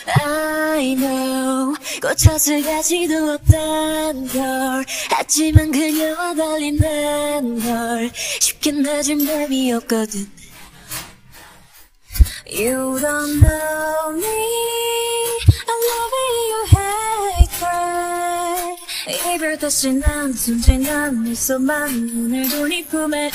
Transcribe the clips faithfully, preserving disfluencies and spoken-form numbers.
I know 꽂혔을 가지도 없단 걸 하지만 그녀와 달리 난 널 쉽게 놔줄 맘이 없거든. You don't know me, I love it, you hate it. 이별 다시 난 순진한 미소만 오늘도 네 품에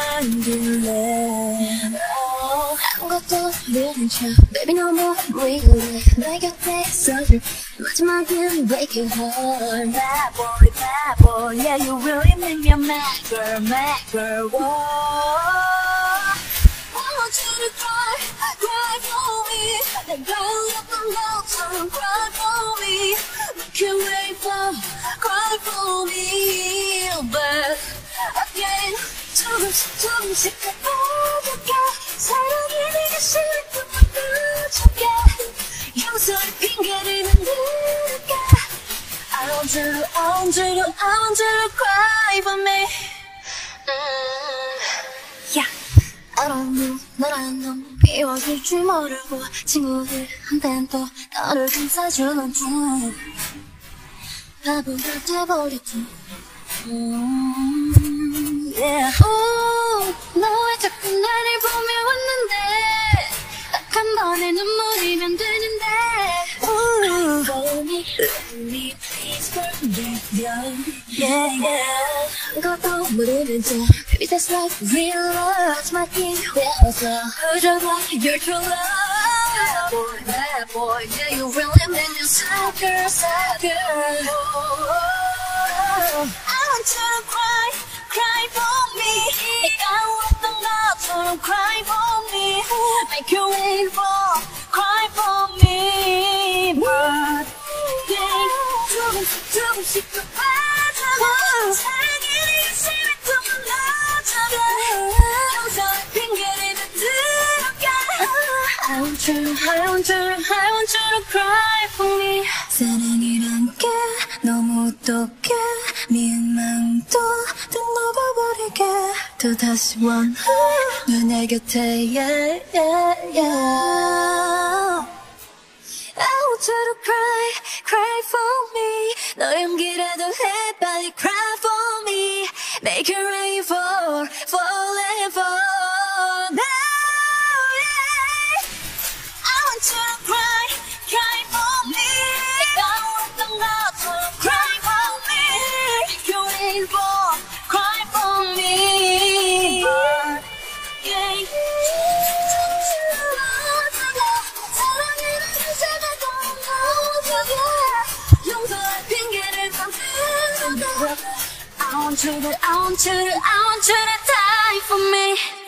안길래 아무것도 모르는 척 Baby 너무 무리해 내 곁에 있어줄 마지막은 break your heart. Bad boy, bad boy, yeah you really make me a mad girl, mad girl. Whoa. I want you to cry, cry for me. 내가 울었던 것처럼 cry for me. Make you wait for, cry for me. But again, 조금씩 조금씩 가져가. 사랑이 네가 싫다면 늦어가. 용서의 핑계를 만들어가. I want you to, I want you to, I want you to cry for me. Yeah. I don't know, 너란 놈 미워질 줄 모르고 친구들한텐 또 너를 감싸주는 중 바보가 돼버렸지. mm, yeah. Oh, 너 왜 자꾸 나를 보며 웃는데 딱 한 번의 눈물이면 되는데. Ooh, for me, let me please forgive you. Yeah, yeah. 그것도 모르는 척 Baby that's like real love. That's my thing. 왜어서 그저봐 you're true love. Bad boy, bad boy, yeah you really make me sucker, sucker. I want you to cry, cry for me. 내가 울었던 것처럼 cry for me. Make you wait for, cry for me. But yeah, 조금씩 조금씩 더 빠져가. 사랑이 네가 싫다면 늦어가. 용서의 핑계를 만들어가. I want you, I want you, I want you to cry for me. 사랑이란 게 너무 똑해. 미운 마음도 다 녹아버리게. 또 다시 원해 너 내 곁에. Yeah, yeah, yeah. I want you to cry, cry for me. 너 연기라도 해 빨리 cry for me. Make it rain for, falling for now. Yeah. I want you to cry, cry for me. 내가 울었던 것처럼 cry for me. Make it rain for, cry for me. But, yeah. I want you to, I want you to, I want you to die for me.